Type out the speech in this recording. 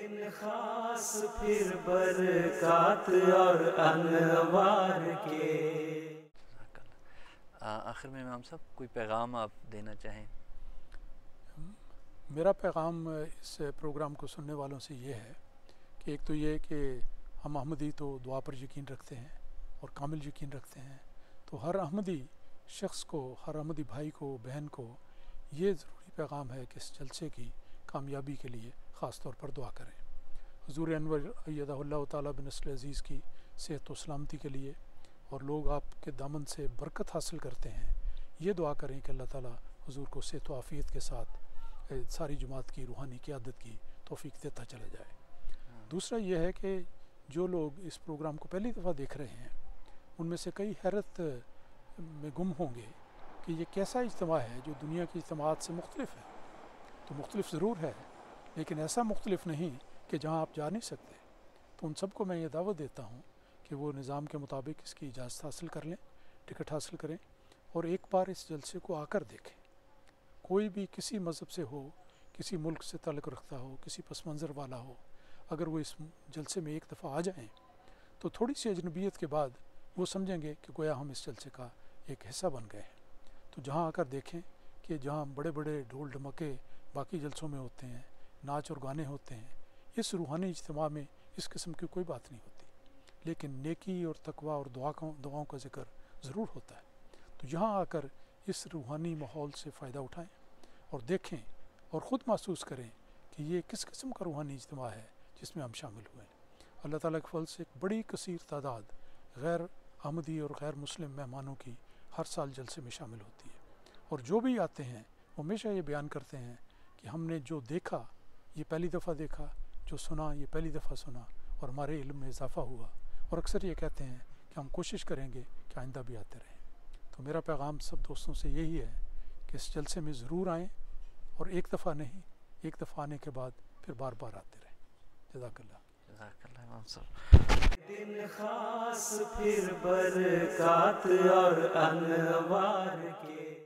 दिन खास फिर बरक़ात और अनवार के। आखिर में इमाम साहब कोई पैगाम आप देना चाहें? मेरा पैगाम इस प्रोग्राम को सुनने वालों से ये है कि एक तो ये कि हम अहमदी तो दुआ पर यकीन रखते हैं और कामिल यकीन रखते हैं, तो हर अहमदी शख्स को, हर अहमदी भाई को, बहन को ये ज़रूरी पैगाम है कि इस जलसे की कामयाबी के लिए ख़ास तौर पर दुआ करें। हुज़ूर अनवर अय्यदहुल्लाह ताला बिन नस्ल अज़ीज़ की सेहत व सलामती के लिए और लोग आपके दामन से बरकत हासिल करते हैं, ये दुआ करें कि अल्लाह ताला हुज़ूर को सेहत व आफ़ियत के साथ सारी जमात की रूहानी क़ियादत की तौफ़ीक देता चला जाए। दूसरा ये है कि जो लोग इस प्रोग्राम को पहली दफ़ा देख रहे हैं उनमें से कई हैरत में गुम होंगे कि ये कैसा इज्तिमा है जो दुनिया की इज्तिमात से मुख्तलिफ है। तो मुख्तलिफ ज़रूर है, लेकिन ऐसा मुख्तलिफ नहीं कि जहाँ आप जा नहीं सकते। तो उन सबको मैं ये दावत देता हूँ कि वो निज़ाम के मुताबिक इसकी इजाज़त हासिल कर लें, टिकट हासिल करें और एक बार इस जलसे को आकर देखें। कोई भी किसी मज़हब से हो, किसी मुल्क से ताल्लुक़ रखता हो, किसी पस मंज़र वाला हो, अगर वो इस जलसे में एक दफ़ा आ जाएं तो थोड़ी सी अजनबियत के बाद वो समझेंगे कि गोया हम इस जलसे का एक हिस्सा बन गए हैं। तो जहाँ आकर देखें कि जहाँ बड़े बड़े ढोल ढमके बाकी जलसों में होते हैं, नाच और गाने होते हैं, इस रूहानी इज्तिमा में इस किस्म की कोई बात नहीं होती, लेकिन नेकी और तकवा और दुआओं का ज़िक्र ज़रूर होता है। तो यहाँ आकर इस रूहानी माहौल से फ़ायदा उठाएं और देखें और ख़ुद महसूस करें कि ये किस किस्म का रूहानी इज्तिमा है जिसमें हम शामिल हुए हैं। अल्लाह ताला के फल से एक बड़ी कसीर तादाद गैर अहमदी और गैर मुस्लिम मेहमानों की हर साल जलसे में शामिल होती है, और जो भी आते हैं वो हमेशा ये बयान करते हैं कि हमने जो देखा ये पहली दफ़ा देखा, जो सुना ये पहली दफ़ा सुना और हमारे इल्म में इजाफ़ा हुआ, और अक्सर ये कहते हैं कि हम कोशिश करेंगे कि आइंदा भी आते रहें। तो मेरा पैगाम सब दोस्तों से यही है कि इस जलसे में ज़रूर आएँ और एक दफ़ा नहीं, एक दफ़ा आने के बाद फिर बार बार आते रहें। जज़ाकल्लाह। दिन खास फिर बरक़ात और अनवार के।